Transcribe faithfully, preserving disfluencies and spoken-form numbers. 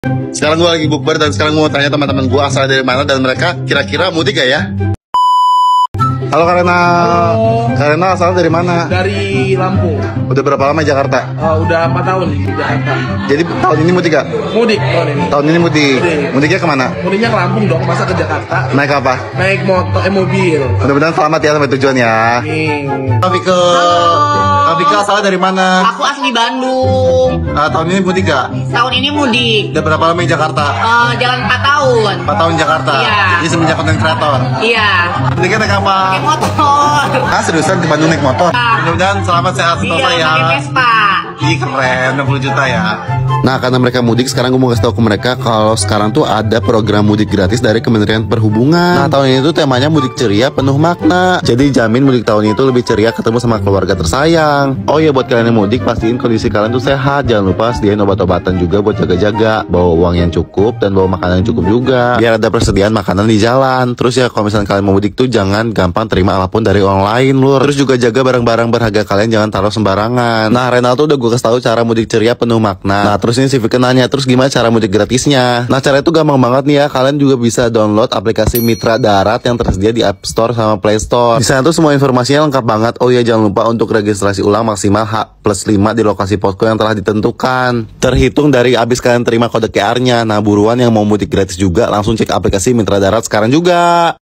Sekarang gue lagi bukber dan sekarang gue mau tanya teman-teman gue asal dari mana dan mereka kira-kira mudik gak ya? Halo Karena. Halo. Karena asal dari mana? Dari Lampung. Udah berapa lama di Jakarta? Uh, udah empat tahun di Jakarta. Jadi tahun ini mudik gak? Mudik tahun ini. Tahun ini mudik. Mudik. Mudiknya kemana? Mudiknya ke Lampung dong, masa ke Jakarta? Naik apa? Naik motor, eh mobil. Mudah-mudahan selamat ya sampai tujuan ya. Nih. Kavika. Kavika asal dari mana? Aku asli Bandung. Ah, tahun ini mudik gak? Tahun ini mudik. Udah berapa lama di Jakarta? Eh, jalan empat tahun. empat tahun di Jakarta? Iya. Ini semenjak konten kreator? Iya. Mudiknya naik apa? Pakai motor. Ah seriusan ke Bandung naik motor? Iya. Mudah-mudahan selamat sehat Iya, sentosa ya. pakai Vespa. Ih keren, enam puluh juta ya. Nah, karena mereka mudik, sekarang gue mau kasih tahu ke mereka kalau sekarang tuh ada program mudik gratis dari Kementerian Perhubungan. Nah, tahun ini tuh temanya mudik ceria penuh makna. Jadi jamin mudik tahun ini tuh lebih ceria ketemu sama keluarga tersayang. Oh iya, buat kalian yang mudik, pastiin kondisi kalian tuh sehat. Jangan lupa sediain obat-obatan juga buat jaga-jaga. Bawa uang yang cukup dan bawa makanan yang cukup juga. Biar ada persediaan makanan di jalan. Terus ya, kalau misalnya kalian mau mudik tuh jangan gampang terima apapun dari orang lain, lur. Terus juga jaga barang-barang berharga kalian, jangan taruh sembarangan. Nah, Renal tuh udah gue kasih tahu cara mudik ceria penuh makna. Nah, terus ini si Vika nanya, terus gimana cara mudik gratisnya? Nah, cara itu gampang banget nih ya. Kalian juga bisa download aplikasi Mitra Darat yang tersedia di App Store sama Play Store. Di sana tuh semua informasinya lengkap banget. Oh ya, jangan lupa untuk registrasi ulang maksimal H plus lima di lokasi posko yang telah ditentukan. Terhitung dari abis kalian terima kode Q R-nya. Nah, buruan yang mau mudik gratis juga langsung cek aplikasi Mitra Darat sekarang juga.